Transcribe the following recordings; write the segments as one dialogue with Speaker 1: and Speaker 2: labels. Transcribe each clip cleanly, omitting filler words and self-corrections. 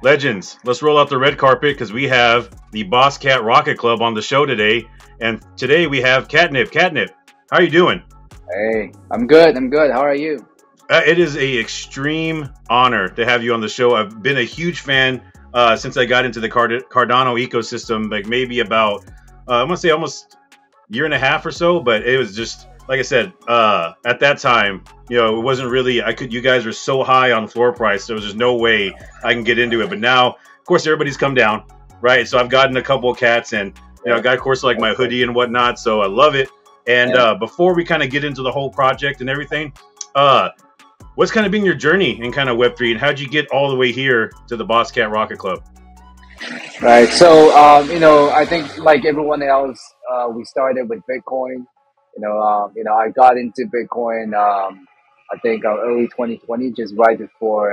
Speaker 1: Legends, let's roll out the red carpet because we have the Boss Cat Rocket Club on the show today. And today we have Catnip. Catnip, how are you doing?
Speaker 2: Hey, I'm good. I'm good. How are you?
Speaker 1: It is a extreme honor to have you on the show. I've been a huge fan since I got into the Cardano ecosystem, like maybe about, I want to say almost a year and a half or so, but it was just, like I said, at that time, you know, it wasn't really, you guys were so high on floor price, there was just no way I can get into it. But now, of course, everybody's come down, right? So I've gotten a couple of cats and, you know, I got, of course, like my hoodie and whatnot, so I love it. And before we kind of get into the whole project and everything, what's kind of been your journey in kind of Web3 and how'd you get all the way here to the Boss Cat Rocket Club?
Speaker 2: Right. So, you know, I think like everyone else, we started with Bitcoin. I got into Bitcoin, I think early 2020, just right before,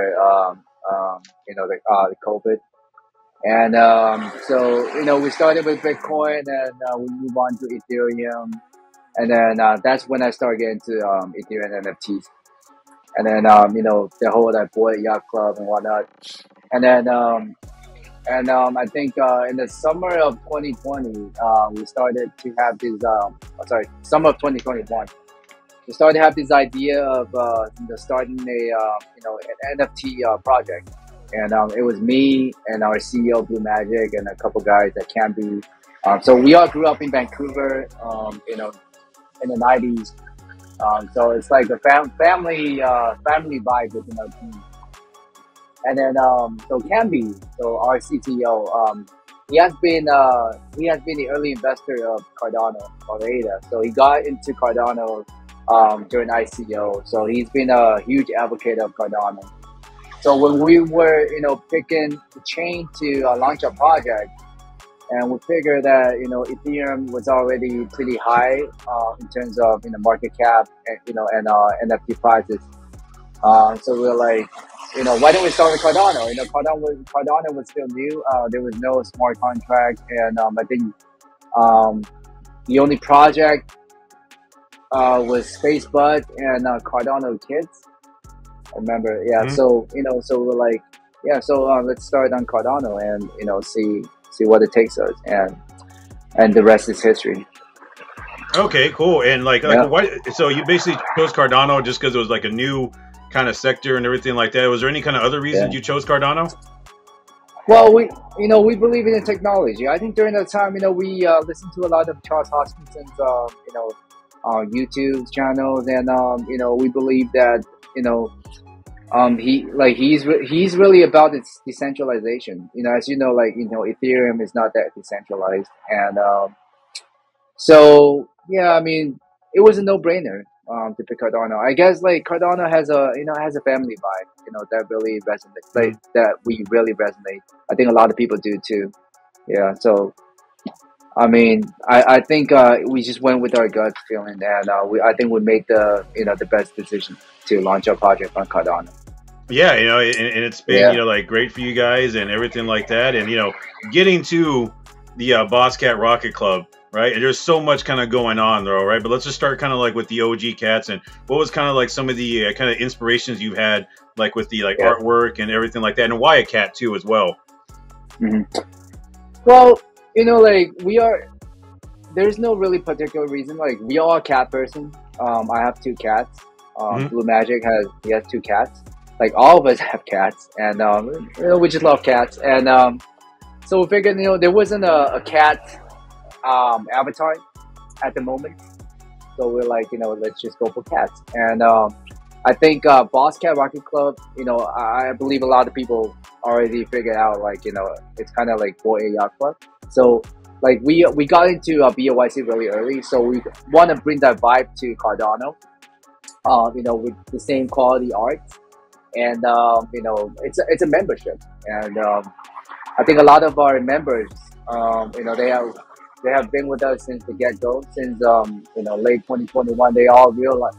Speaker 2: the COVID. And so, you know, we started with Bitcoin and we move on to Ethereum. And then that's when I started getting to Ethereum NFTs. And then, the whole like Boy Yacht Club and whatnot. And then, I think in the summer of 2020, we started to have this, summer of 2021, we started to have this idea of starting an NFT project. And it was me and our CEO, Blue Magic, and a couple guys at Canby. So we all grew up in Vancouver, in the 90s. So it's like a family vibe within our team. And then so Canby, so our CTO, he has been the early investor of Cardano already. So he got into Cardano during ICO. So he's been a huge advocate of Cardano. So when we were picking the chain to launch a project, and we figured that Ethereum was already pretty high in terms of market cap and NFT prices. So we were like, why don't we start with Cardano? Cardano was still new. There was no smart contract, and I think the only project was SpaceBud and Cardano Kids. I remember, yeah. Mm-hmm. So so we're like, yeah. So let's start on Cardano and see what it takes us, and the rest is history.
Speaker 1: Okay, cool. And why? So you basically chose Cardano just because it was like a new kind of sector and everything like that. Was there any kind of other reason you chose Cardano?
Speaker 2: Well, we believe in the technology. I think during that time, we listened to a lot of Charles Hoskinson's YouTube channels, and we believe that he's really about its decentralization. As Ethereum is not that decentralized, and so yeah, I mean, it was a no-brainer to pick Cardano. I guess Cardano has a family vibe, that really resonates, that we really resonate. I think a lot of people do too. Yeah, so I mean, I think we just went with our gut feeling, and I think we made the best decision to launch our project on Cardano.
Speaker 1: Yeah, and it's been great for you guys and everything like that, and getting to the Boss Cat Rocket Club, right? And there's so much kind of going on though, right? But let's just start kind of like with the OG cats, and what was kind of like some of the kind of inspirations you had, like with the artwork and everything like that, and why a cat too as well.
Speaker 2: Mm-hmm. Well, there's no really particular reason. Like, we are a cat person. I have 2 cats. Blue Magic has 2 cats. Like, all of us have cats, and we just love cats. And so we figured, there wasn't a cat avatar at the moment. So we're like, let's just go for cats. And I think Boss Cat Rocket Club, I believe a lot of people already figured out, it's kind of like Boy Yacht Club. So we got into BOYC really early, so we want to bring that vibe to Cardano, with the same quality art, and it's a membership, and I think a lot of our members, they have been with us since the get-go, since late 2021. They all realize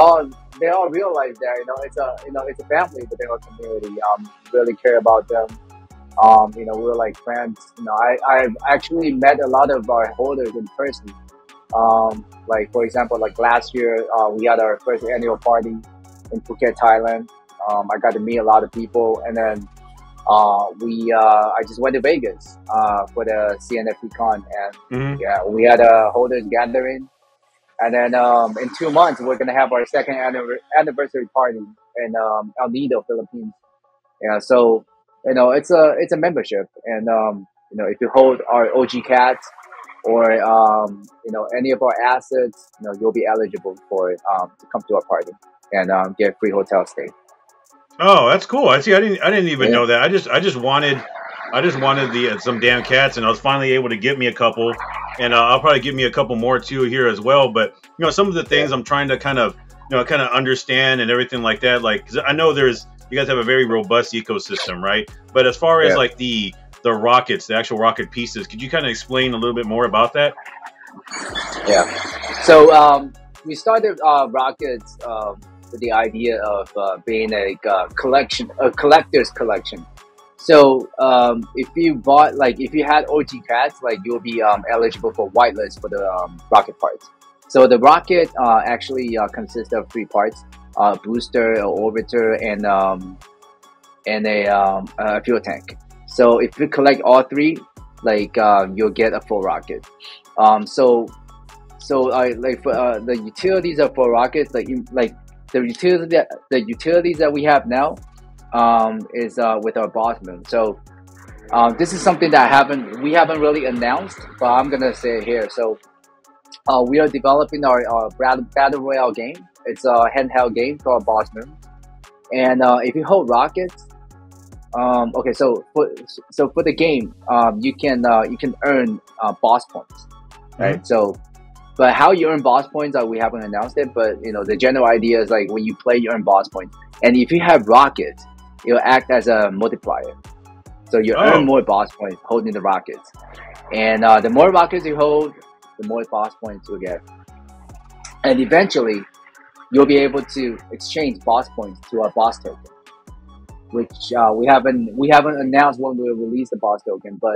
Speaker 2: that it's a family within our community. Really care about them. We're like friends. I've actually met a lot of our holders in person. For example, last year, we had our first annual party in Phuket, Thailand. I got to meet a lot of people, and then I just went to Vegas for the CNFT con, and yeah, we had a holders gathering, and then in 2 months we're gonna have our second anniversary party in El Nido, Philippines. Yeah, so it's a membership, and if you hold our OG cats or any of our assets, you'll be eligible for to come to our party and get free hotel stay.
Speaker 1: Oh, that's cool. I see. I didn't even know that. I just wanted the some damn cats, and I was finally able to get me a couple, and I'll probably get me a couple more too here as well. But some of the things I'm trying to kind of understand and everything like that. Like, 'cause I know you guys have a very robust ecosystem, right? But as far as like the rockets, the actual rocket pieces, could you kind of explain a little bit more about that?
Speaker 2: Yeah. So we started rockets with the idea of being a collector's collection. So if you had OG cats, you'll be eligible for whitelist for the rocket parts. So the rocket actually consists of 3 parts: booster, a orbiter, and a fuel tank. So if you collect all 3, you'll get a full rocket. So for the utilities of full rockets, the utilities that we have now is with our boss moon. So this is something that we haven't really announced, but I'm gonna say it here. So we are developing our battle royale game. It's a handheld game called Boss Moon, and if you hold rockets, okay. So for the game, you can earn boss points, right? So. But how you earn boss points, we haven't announced it. But the general idea is when you play, you earn boss points, and if you have rockets, it'll act as a multiplier. So you earn more boss points holding the rockets, and the more rockets you hold, the more boss points you'll get, and eventually you'll be able to exchange boss points to a boss token, which we haven't announced when we'll release the boss token, but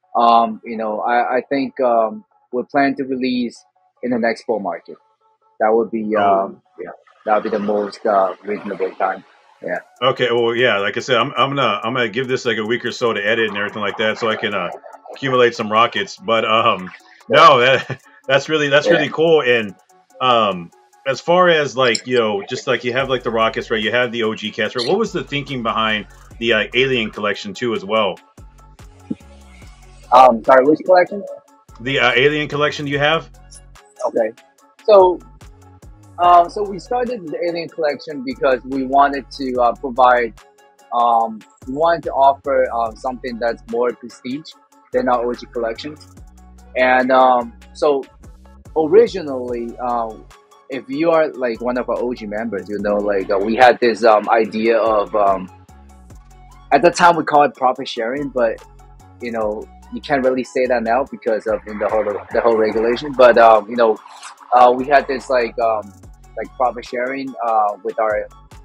Speaker 2: I think we're planning to release in the next bull market. That would be that would be the most reasonable time. Yeah.
Speaker 1: Okay. Well, yeah. Like I said, I'm gonna give this like a week or so to edit and everything like that, so I can accumulate some rockets. But no, that's really cool. And as far as just like you have like the rockets, right? You have the OG cats, right? What was the thinking behind the Alien collection too, as well?
Speaker 2: Sorry, which collection?
Speaker 1: The Alien collection you have.
Speaker 2: Okay, so we started the Alien collection because we wanted to provide, we wanted to offer something that's more prestige than our OG collection. And so originally, if you are one of our OG members, we had this idea of, at the time we called it profit sharing, but you can't really say that now because of the whole regulation. But we had this profit sharing with our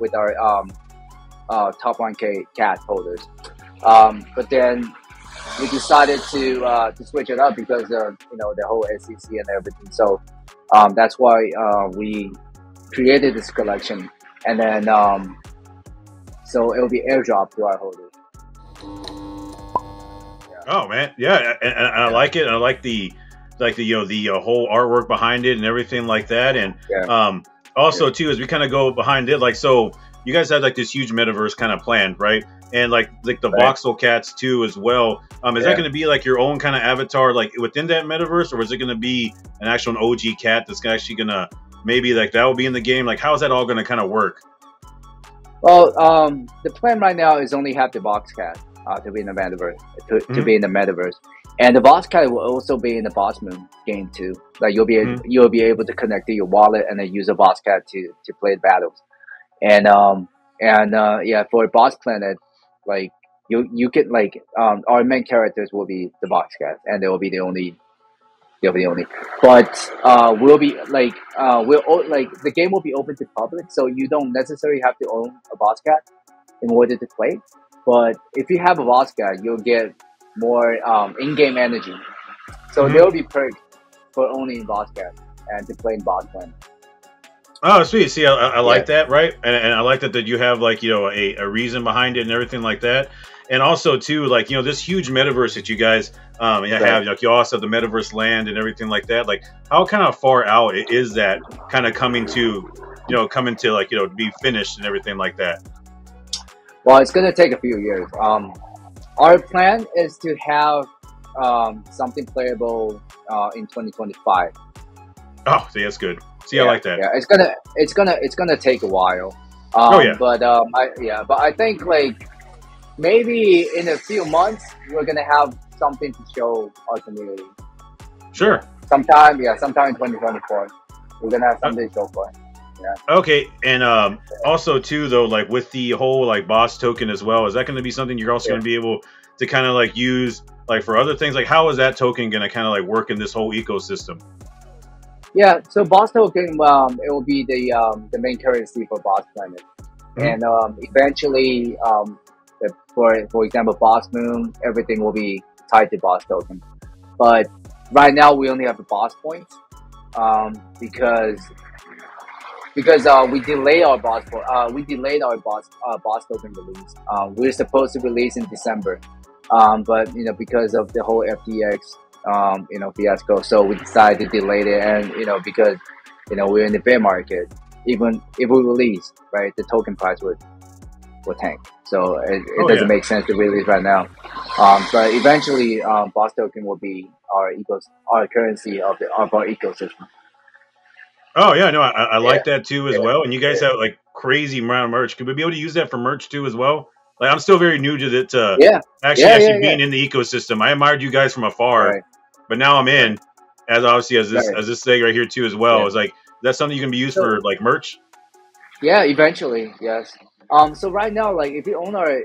Speaker 2: top 1K cat holders. But then we decided to switch it up because of the whole SEC and everything. So that's why we created this collection, and then so it will be airdropped to our holders.
Speaker 1: Oh man, yeah, and I like it. And I like the whole artwork behind it and everything like that. And also too, as we kind of go behind it, so you guys had this huge metaverse kind of planned, right? And like the voxel cats too as well. Is that going to be your own kind of avatar within that metaverse, or is it going to be an actual OG cat that's actually going to maybe that will be in the game? How is that all going to kind of work?
Speaker 2: Well, the plan right now is only have the box cat to be in the metaverse, to be in the metaverse, and the boss cat will also be in the Boss Moon game too. You'll be able to connect to your wallet and then use a boss cat to play battles, and for Boss Planet, you can our main characters will be the box cat, and they will be the only. But we'll be the game will be open to public, so you don't necessarily have to own a boss cat in order to play. But if you have a boss cat, you'll get more in-game energy. So there will be perks for owning boss cat and to play in Boss Planet.
Speaker 1: Oh, sweet. See, I like that, right? And I like that you have a reason behind it and everything like that. And also too, like, you know, this huge metaverse that you guys have, like you also have the metaverse land and everything like that. Like, how kind of far out is that kind of coming to like, you know, be finished and everything like that?
Speaker 2: Well, it's gonna take a few years. Our plan is to have something playable in 2025.
Speaker 1: Oh, see, that's good. See,
Speaker 2: Yeah,
Speaker 1: I like that.
Speaker 2: yeah, it's gonna take a while.
Speaker 1: Oh yeah,
Speaker 2: But I think like maybe in a few months we're gonna have something to show our community.
Speaker 1: sure.
Speaker 2: Sometime in 2024, we're gonna have something to show for it. Yeah.
Speaker 1: Okay, and also too though, like with the whole like boss token as well, is that going to be something you're also going to be able to kind of like use like for other things? Like, how is that token going to kind of like work in this whole ecosystem?
Speaker 2: Yeah. So Boss token, it will be the main currency for Boss Planet, and eventually, for example, Boss Moon, everything will be tied to Boss token. But right now, we only have the Boss points, because we delayed our boss token release. We were supposed to release in December, but you know, because of the whole FTX fiasco, so we decided to delay it. And you know, because you know, we're in the bear market, even if we release, right, the token price would tank. So it doesn't make sense to release right now. But eventually, boss token will be our currency of our ecosystem.
Speaker 1: Oh yeah, no, I like that too as well. And you guys have like crazy amount of merch. Could we be able to use that for merch too as well? Like, I'm still very new to that. Actually being in the ecosystem. I admired you guys from afar, but now I'm in. As obviously as this thing right here too as well. It's like, that's something you can be used for like merch.
Speaker 2: Yeah, eventually, yes. So right now, like if you own our,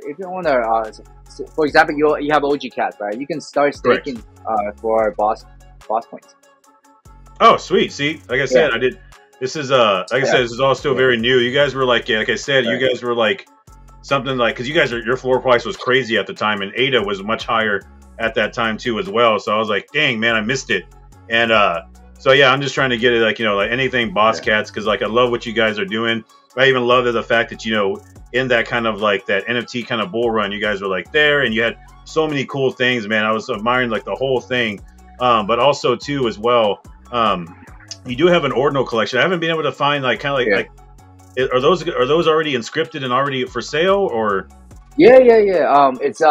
Speaker 2: for example, you have OG Cat, right? You can start staking for boss points.
Speaker 1: Oh, sweet. See, like I said, this is like I said, this is all still very new. You guys were like, like I said, you guys were like something like, because you guys your floor price was crazy at the time, and ADA was much higher at that time too as well. So I was like, dang man, I missed it. And so yeah, I'm just trying to get it, like, you know, like anything boss cats, because like I love what you guys are doing. I even love the fact that, you know, in that kind of like that NFT kind of bull run, you guys were like there, and you had so many cool things, man. I was admiring like the whole thing, but also too as well. You do have an ordinal collection. I haven't been able to find like kind of like are those already inscripted and already for sale, or?
Speaker 2: Yeah. It's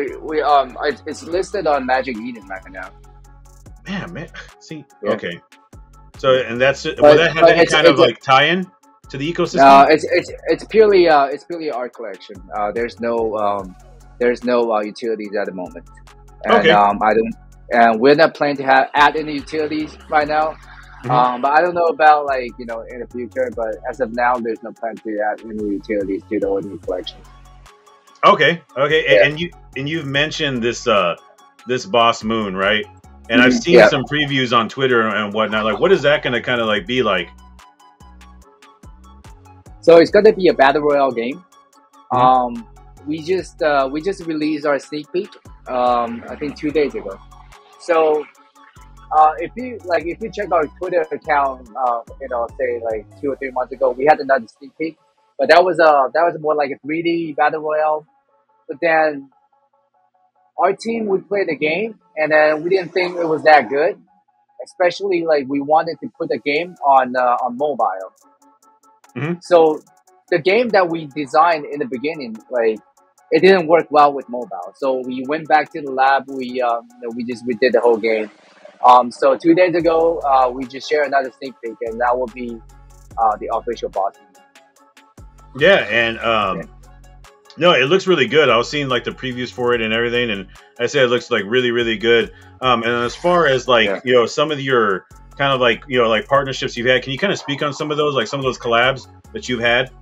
Speaker 2: it's listed on Magic Eden right now.
Speaker 1: Man. See, okay. So, and that's it. Will that have any kind of like tie-in to the ecosystem?
Speaker 2: No, it's purely art collection. There's no utilities at the moment, and and we're not planning to add any utilities right now. But I don't know about, like, you know, in the future. But as of now, there's no plan to add any utilities to the ordinary collection.
Speaker 1: Okay. And you've mentioned this this Boss Moon, right? And I've seen some previews on Twitter and whatnot. Like, what is that going to kind of like be like?
Speaker 2: So it's going to be a battle royale game. We just released our sneak peek. I think 2 days ago. So if you check our Twitter account, you know, say like 2 or 3 months ago, we had another sneak peek, but that was more like a 3D battle royale. But then our team would play the game, and then we didn't think it was that good. Especially like we wanted to put the game on mobile. So the game that we designed in the beginning, like, it didn't work well with mobile. So we went back to the lab. We did the whole game. So 2 days ago, we just shared another sneak peek, and that will be the official boss.
Speaker 1: Yeah, and no, it looks really good. I was seeing like the previews for it and everything, and I said it looks like really, really good. And as far as like you know, some of your kind of like, you know, like partnerships you've had, can you kind of speak on some of those, like some of those collabs that you've had?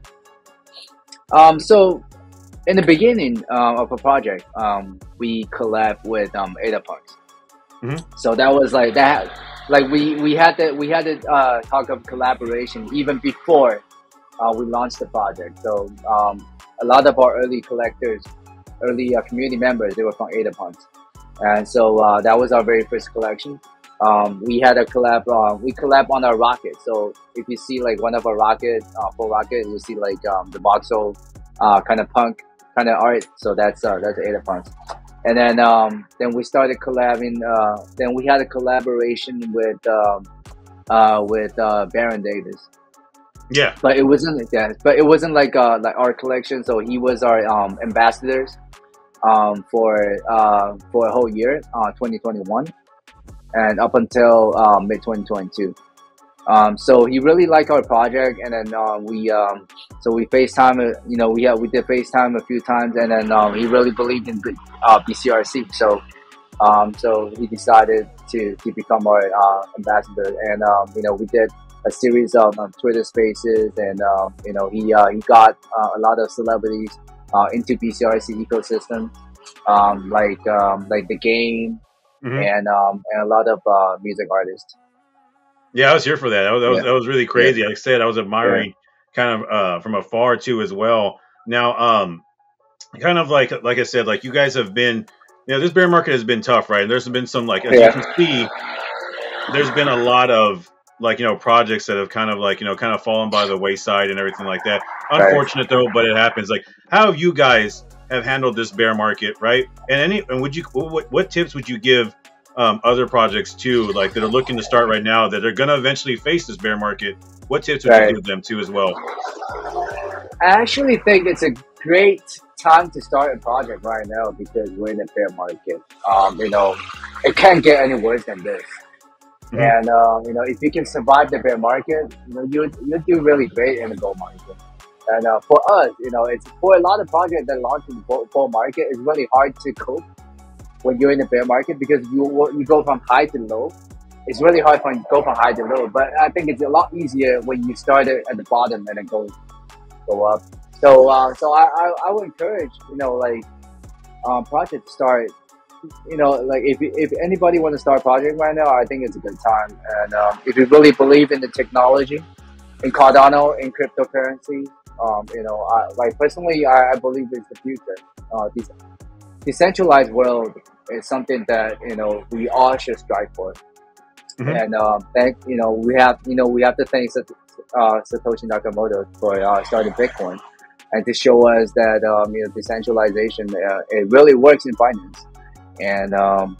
Speaker 2: So in the beginning of a project, we collab with Ada Parks. So that was like that. Like we had to talk of collaboration even before we launched the project. So a lot of our early collectors, community members, they were from Ada Parks, and so that was our very first collection. We had a collab. We collab on our rocket. So if you see like one of our rocket, full rocket, you see like the voxel kind of punk kind of art. So that's Ada Punch. And then we started collabing. Then we had a collaboration with Baron Davis.
Speaker 1: Yeah.
Speaker 2: But it wasn't like that. But it wasn't like our collection. So he was our ambassadors for a whole year, 2021, and up until mid 2022. So he really liked our project, and then we FaceTime. We did FaceTime a few times, and then he really believed in BCRC. So he decided to become our ambassador, and we did a series of Twitter Spaces, and he got a lot of celebrities into BCRC ecosystem, like the game, and a lot of music artists.
Speaker 1: Yeah, I was here for that. That was really crazy. Like I said, I was admiring kind of from afar too as well. Now, kind of like I said, like you guys have been, this bear market has been tough, right? There's been some, like, as you can see, there's been a lot of, like, projects that have kind of fallen by the wayside and everything like that. Unfortunate though, but it happens. Like, how have you guys have handled this bear market, right? And what tips would you give other projects too, like that are looking to start right now, that are going to eventually face this bear market? What tips would you give them too as well?
Speaker 2: I actually think it's a great time to start a project right now because we're in a bear market. It can't get any worse than this. And if you can survive the bear market, you do really great in the bull market. And for us, it's for a lot of projects that launch in the bull market, it's really hard to cope when you're in the bear market because you go from high to low. It's really hard to go from high to low, but I think it's a lot easier when you start it at the bottom and then go up. So I would encourage project to start. Like if anybody want to start a project right now, I think it's a good time. And if you really believe in the technology, in Cardano, in cryptocurrency, personally, I believe it's the future. This decentralized world is something that we all should strive for. And we have to thank Satoshi Nakamoto for starting Bitcoin and to show us that decentralization it really works in finance. And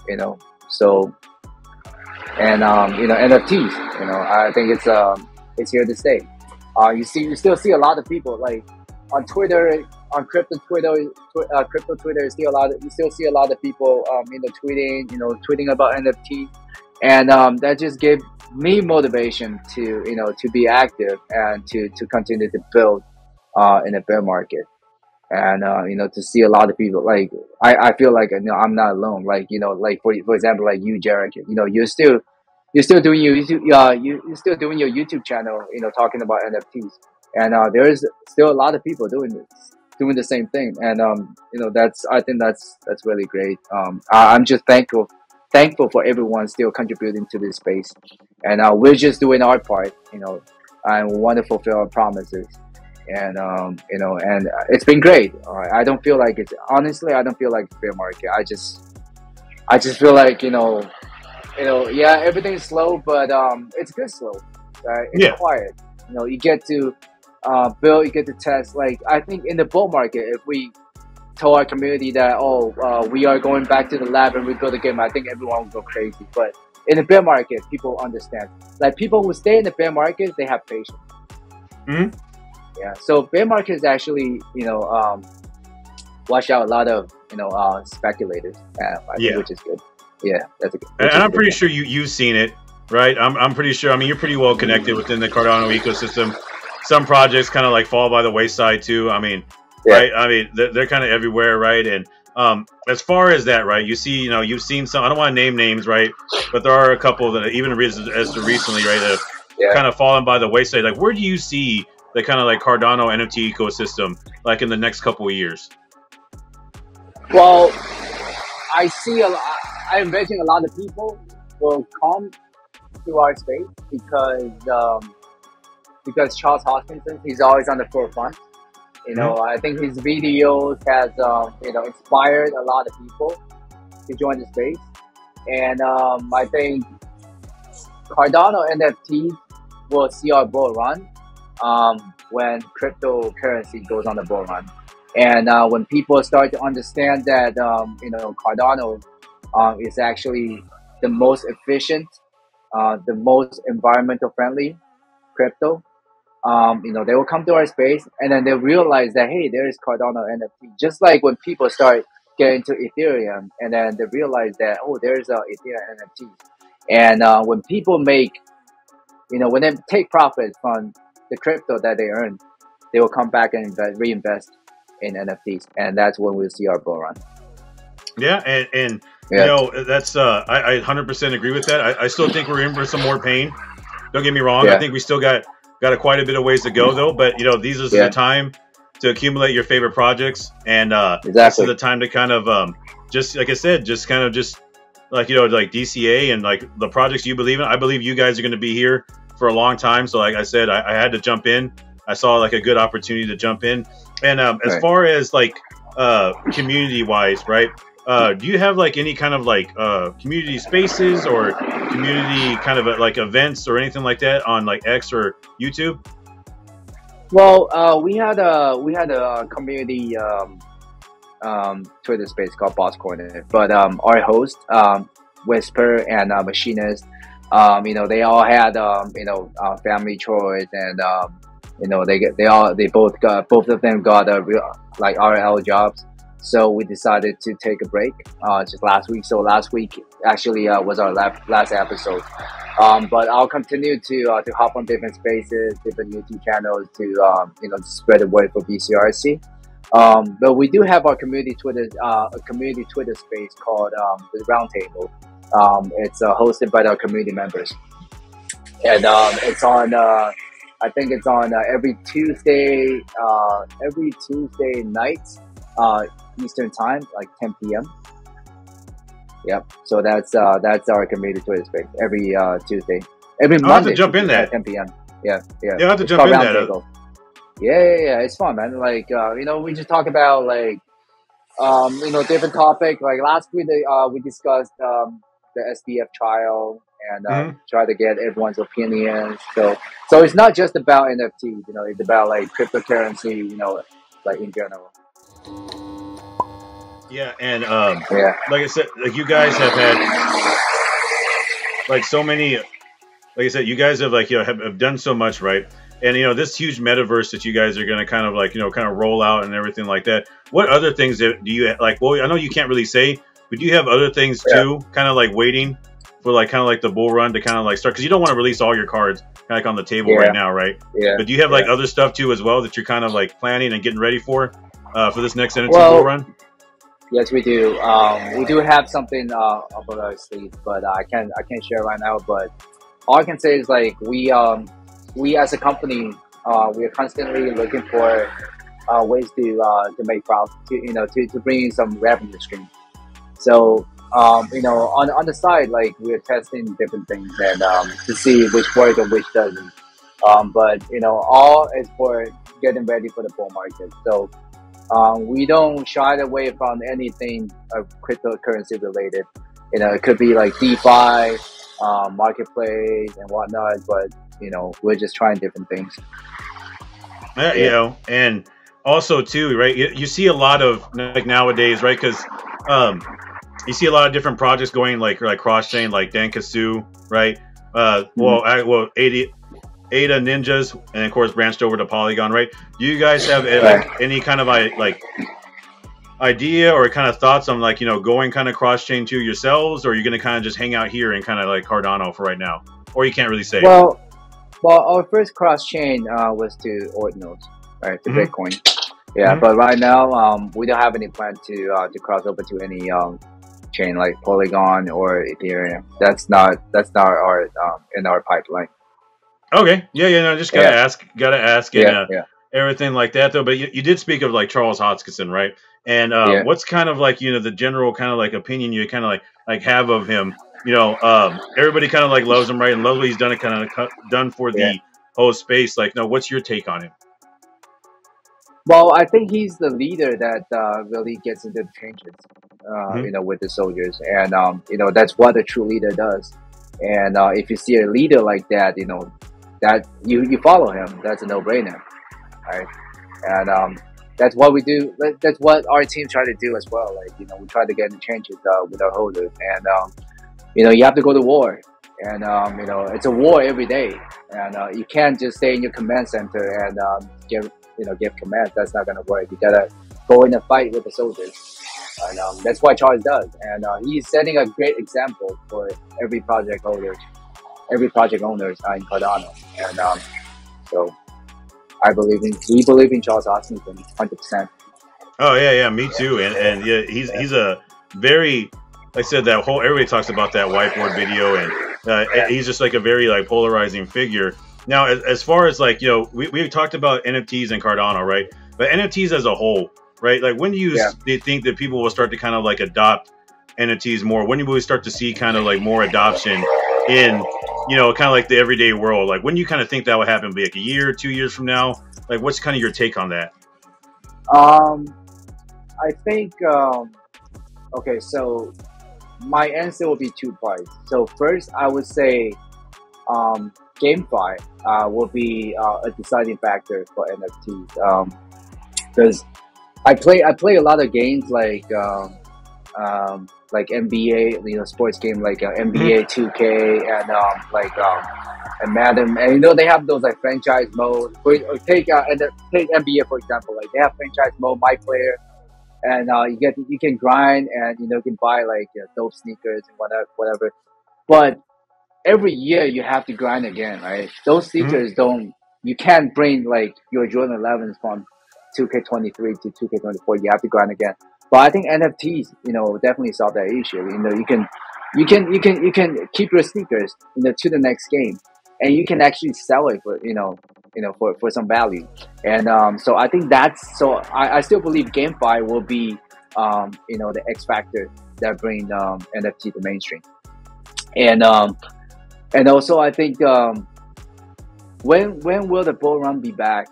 Speaker 2: NFTs, I think it's here to stay. You still see a lot of people like on Twitter, on crypto Twitter, you still see a lot of people tweeting about NFT, and that just gave me motivation to be active and to continue to build in a bear market. And to see a lot of people, like I feel like I'm not alone. Like like for example, like you, Jarek, you're still doing your YouTube channel, talking about NFTs, and there is still a lot of people doing the same thing, and I think that's really great. I'm just thankful for everyone still contributing to this space, and we're just doing our part, and we want to fulfill our promises. And and it's been great. I don't feel like it's bear market. I just feel like everything's slow, but it's good slow. Right? It's quiet. You get to build, you get to test. Like I think in the bull market, if we told our community that we are going back to the lab and we build a game, I think everyone would go crazy. But in the bear market, people understand. Like people who stay in the bear market, they have patience. Yeah, so bear market is actually, watch out a lot of, speculators, which is good. Yeah, that's a good.
Speaker 1: And I'm pretty sure you've seen it, right? I'm pretty sure. I mean, you're pretty well connected within the Cardano ecosystem. Some projects kind of like fall by the wayside too. I mean, right? I mean, they're kind of everywhere, right? And as far as that, right? You see, you've seen some. I don't want to name names, right? But there are a couple that even as to recently, right, that have kind of fallen by the wayside. Like, where do you see the kind of like Cardano NFT ecosystem like in the next couple of years?
Speaker 2: Well, I imagine a lot of people will come to our space because Charles Hoskinson, he's always on the forefront. I think his videos has inspired a lot of people to join the space, and I think Cardano NFT will see our bull run when cryptocurrency goes on the bull run. And when people start to understand that, Cardano is actually the most efficient, the most environmental friendly crypto, they will come to our space, and then they'll realize that, hey, there is Cardano NFT. Just like when people start getting into Ethereum, and then they realize that, oh, there's a Ethereum NFT. And when people make, when they take profit from the crypto that they earn, they will come back and reinvest in NFTs, and that's when we'll see our bull run.
Speaker 1: Yeah, and that's I 100% agree with that. I still think we're in for some more pain. Don't get me wrong. I think we still got quite a bit of ways to go though. But these are the time to accumulate your favorite projects, and this is the time to kind of just like I said, just kind of like like DCA and like the projects you believe in. I believe you guys are going to be here for a long time. So like I said, I had to jump in. I saw like a good opportunity to jump in. And as far as like community wise, right? Do you have like any kind of like community spaces or community kind of like events or anything like that on like X or YouTube?
Speaker 2: Well, we had a community Twitter space called Boss Corner, but our host, Whisper and Machinist, they all had family chores, and both of them got like RL jobs. So we decided to take a break just last week. So last week actually was our last episode. But I'll continue to hop on different spaces, different YouTube channels to spread the word for BCRC. But we do have our community Twitter space called the Roundtable. It's hosted by our community members, and it's on. I think it's on every Tuesday night, Eastern time, like 10 p.m. Yep. So that's our community Twitter space every Tuesday, every Monday.
Speaker 1: I'll have to jump in that.
Speaker 2: 10 p.m. Yeah.
Speaker 1: Yeah, I have to jump in that.
Speaker 2: Yeah. It's fun, man. Like, we just talk about like, different topic. Like last week, we discussed the SBF trial and try to get everyone's opinions. So it's not just about NFTs. It's about like cryptocurrency. Like in general.
Speaker 1: Yeah, and like I said, like you guys have had like so many. Like I said, you guys have like have done so much, right? And this huge metaverse that you guys are going to kind of like kind of roll out and everything like that. What other things do you like? Well, I know you can't really say, but do you have other things too, kind of like waiting for like kind of like the bull run to kind of like start? Because you don't want to release all your cards kind of like on the table right now, right? Yeah. But do you have like other stuff too as well that you're kind of like planning and getting ready for this next NFT bull run?
Speaker 2: Yes, we do. We do have something up our sleeve, but I can't share right now. But all I can say is like we as a company, we are constantly looking for ways to make profit, to bring in some revenue stream. So on the side, like we're testing different things and to see which works and which doesn't. But all is for getting ready for the bull market. So we don't shy away from anything cryptocurrency related. It could be like DeFi, marketplace and whatnot, but we're just trying different things.
Speaker 1: And also too, right? You see a lot of like nowadays, right? Because you see a lot of different projects going like cross chain, like Dankasu, right? Ada Ninjas, and of course branched over to Polygon, right? Do you guys have like any kind of like idea or kind of thoughts on like going kind of cross chain to yourselves, or are you going to kind of just hang out here and kind of like Cardano for right now, or you can't really say?
Speaker 2: Well, our first cross chain was to Ordinals, right? To Bitcoin. Yeah, but right now we don't have any plan to cross over to any chain like Polygon or Ethereum. That's not our in our pipeline.
Speaker 1: Okay. No, just gotta ask, and everything like that though. But you did speak of like Charles Hoskinson, right? And what's kind of like the general kind of like opinion you kind of like have of him? Everybody kind of like loves him, right? And loves what he's done, done for the whole space. Like, no, what's your take on him?
Speaker 2: Well, I think he's the leader that really gets into the changes, with the soldiers, and that's what a true leader does. And if you see a leader like that, that you follow him. That's a no-brainer, right? And that's what we do. That's what our team try to do as well. Like, we try to get in the changes with our holders, and you have to go to war, and it's a war every day, and you can't just stay in your command center and give commands. That's not gonna work. You gotta go in a fight with the soldiers, and that's what Charles does, and he's setting a great example for every project owners in Cardano, and so. We believe in Charles Hoskinson 100%.
Speaker 1: Oh yeah, me too. And yeah, he's a very, like I said, that whole, everybody talks about that whiteboard video, and he's just like a very like polarizing figure. Now, as far as like, we talked about NFTs and Cardano, right? But NFTs as a whole, right? Like, when do you think that people will start to kind of like adopt NFTs more? When do we start to see kind of like more adoption in, kind of like the everyday world? Like, when do you kind of think that would happen? Be like a year, 2 years from now? Like, what's kind of your take on that?
Speaker 2: I think, okay, so my answer will be 2 parts. So first, I would say GameFi will be a deciding factor for NFTs. Because I play a lot of games like NBA, sports game like NBA 2K and Madden, and they have those like franchise mode. Take NBA for example, like they have franchise mode, my player, and you can grind, and you can buy like dope sneakers and whatever. But every year you have to grind again, right? Those sneakers you can't bring like your Jordan 11s from 2K23 to 2K24. You have to grind again. But I think NFTs, definitely solve that issue. You can keep your sneakers, to the next game, and you can actually sell it for, for some value. And so I think I still believe GameFi will be, the X factor that bring NFT to mainstream. And also I think when will the bull run be back?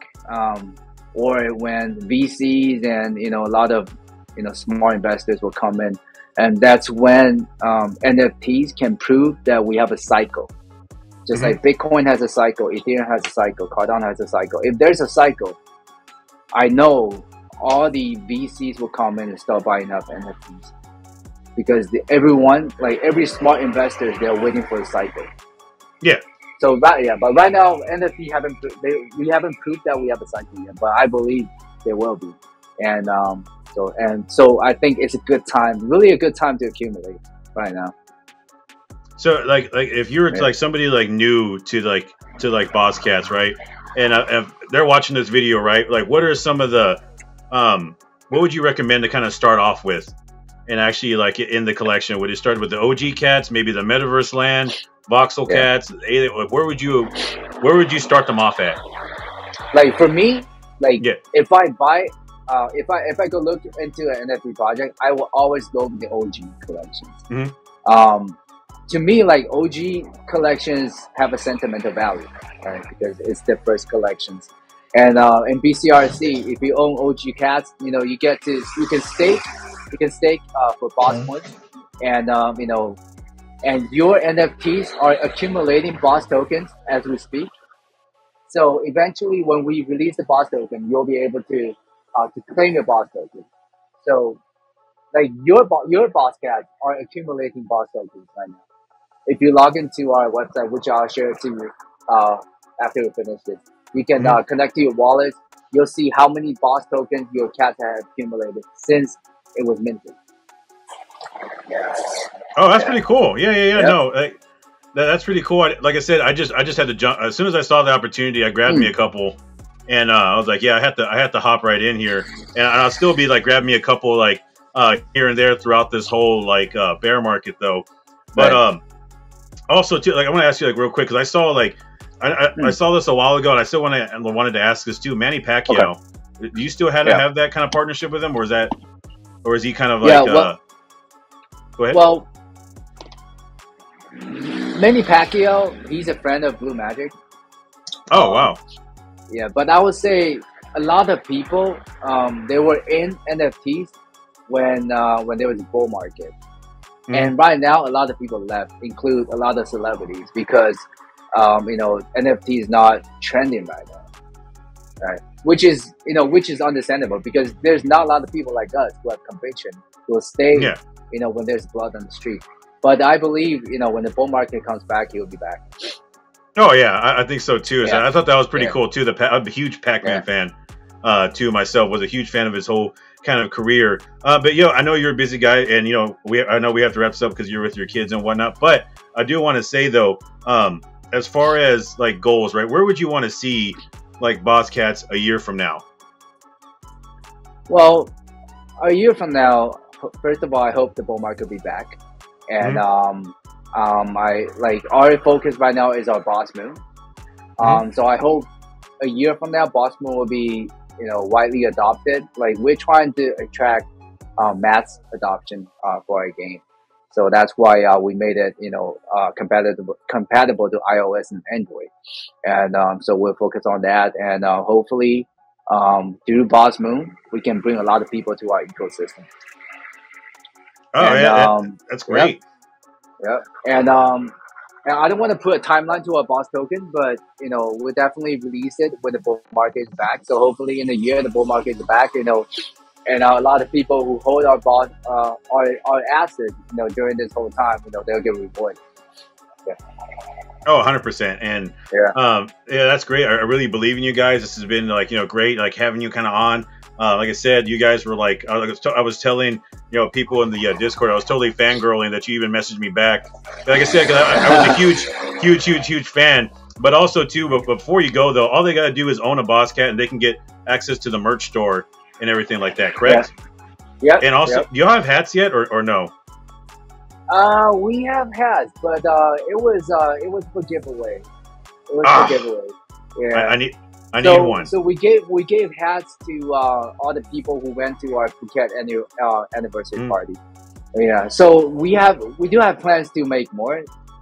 Speaker 2: Or when VCs and a lot of smart investors will come in, and that's when NFTs can prove that we have a cycle. Just like Bitcoin has a cycle, Ethereum has a cycle, Cardano has a cycle. If there's a cycle, I know all the VCs will come in and start buying up NFTs, because every smart investor, they're waiting for a cycle. Yeah. So but right now NFT we haven't proved that we have a cycle yet, but I believe there will be, and so I think it's a good time, really a good time to accumulate right now.
Speaker 1: So like if you're like somebody like new to Boss Cats, right? And if they're watching this video, right? Like, what are some of the what would you recommend to kind of start off with, and actually like in the collection? Would it start with the OG cats, maybe the Metaverse land, voxel cats? Where would you start them off at?
Speaker 2: Like for me, if I buy, if I go look into an NFT project, I will always go with the OG collections. To me, like OG collections have a sentimental value, right? Because it's the first collections. And in BCRC, if you own OG cats, you can stake for boss points, and and your NFTs are accumulating boss tokens as we speak. So eventually, when we release the boss token, you'll be able to claim your boss token. So, like your boss cats are accumulating boss tokens right now. If you log into our website, which I'll share to you after we finish this, you can connect to your wallet. You'll see how many boss tokens your cats have accumulated since it was minted.
Speaker 1: Oh, that's pretty cool. Yeah. Yep. No, that's pretty cool. Like I said, I just had to jump as soon as I saw the opportunity. I grabbed me a couple, and I was like, I had to hop right in here, and I'll still be like grabbing me a couple like here and there throughout this whole like bear market though. But also too, like I want to ask you like real quick, because I saw like I saw this a while ago, and I still wanted to ask this too. Manny Pacquiao, do you still have to have that kind of partnership with him, or is he kind of like? Go ahead.
Speaker 2: Well, Manny Pacquiao, he's a friend of Blue Magic.
Speaker 1: Oh wow.
Speaker 2: Yeah, but I would say a lot of people they were in NFTs when there was a bull market. And right now, a lot of people left, include a lot of celebrities, because NFT is not trending right now, right? which is understandable because there's not a lot of people like us who have conviction who will stay.
Speaker 1: Yeah.
Speaker 2: When there's blood on the street. But I believe when the bull market comes back, he'll be back.
Speaker 1: Oh yeah, I think so too. So
Speaker 2: Yeah.
Speaker 1: I thought that was pretty cool too. I'm a huge Pac-Man fan too myself. Was a huge fan of his whole kind of career. But I know you're a busy guy, and I know we have to wrap this up because you're with your kids and whatnot. But I do want to say though, as far as like goals, right? Where would you want to see like Boss Cats a year from now?
Speaker 2: Well, a year from now, first of all, I hope the bull market will be back, and I like our focus right now is our Boss Moon. So I hope a year from now, Boss Moon will be widely adopted. Like we're trying to attract mass adoption for our game, so that's why we made it compatible to iOS and Android, and so we'll focus on that, and hopefully through Boss Moon we can bring a lot of people to our ecosystem.
Speaker 1: Oh, and, that's great.
Speaker 2: Yeah. And I don't want to put a timeline to our Boss token, but we'll definitely release it when the bull market is back. So hopefully in a year the bull market is back, and a lot of people who hold our Boss our assets, during this whole time, they'll get rewarded. Yeah.
Speaker 1: Oh, 100%. And that's great. I really believe in you guys. This has been like great, like having you kind of on. Like I said, you guys were like, I was telling people in the Discord, I was totally fangirling that you even messaged me back. Like I said, because I was a huge fan. But also too, but before you go though, all they got to do is own a Boss Cat, and they can get access to the merch store and everything like that. Correct?
Speaker 2: Yeah.
Speaker 1: And also, do y'all have hats yet, or no?
Speaker 2: We have hats, but it was for giveaway. It was for giveaway. Yeah.
Speaker 1: I need one.
Speaker 2: So we gave hats to all the people who went to our Phuket anniversary party. Yeah. So we do have plans to make more.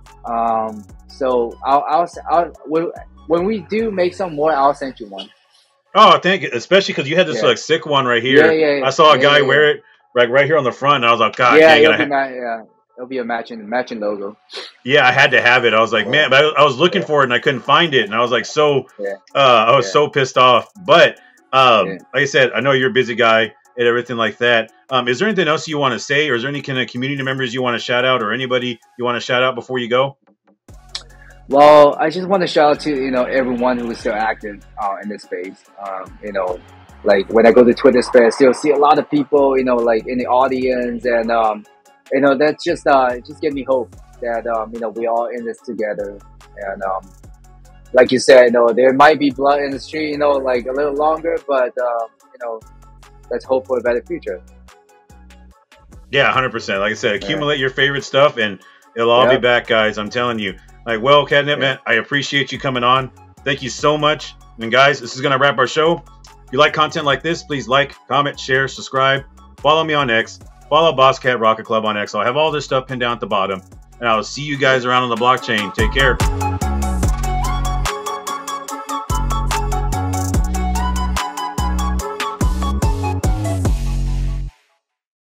Speaker 2: So when we do make some more, I'll send you one.
Speaker 1: Oh, thank you. Especially because you had this like sick one right here.
Speaker 2: Yeah.
Speaker 1: I saw a guy wear it like right here on the front, and I was like, God,
Speaker 2: it'll be a matching logo.
Speaker 1: Yeah, I had to have it. I was like, man, but I was looking for it and I couldn't find it, and I was like, so so pissed off. But like I said, I know you're a busy guy and everything like that. Is there anything else you want to say, or is there any kind of community members you want to shout out, or anybody you want to shout out before you go?
Speaker 2: Well, I just want to shout out to everyone who is still active in this space. Like when I go to Twitter space, you'll see a lot of people like in the audience, and that just give me hope that we're all in this together. And like you said, there might be blood in the street, like a little longer, but let's hope for a better future.
Speaker 1: Yeah, 100%. Like I said, accumulate your favorite stuff, and it'll all be back, guys. I'm telling you. Like, well, Catnip, man, I appreciate you coming on. Thank you so much. And guys, this is going to wrap our show. If you like content like this, please like, comment, share, subscribe. Follow me on X. Follow Boss Cat Rocket Club on X. I'll have all this stuff pinned down at the bottom. And I will see you guys around on the blockchain. Take care.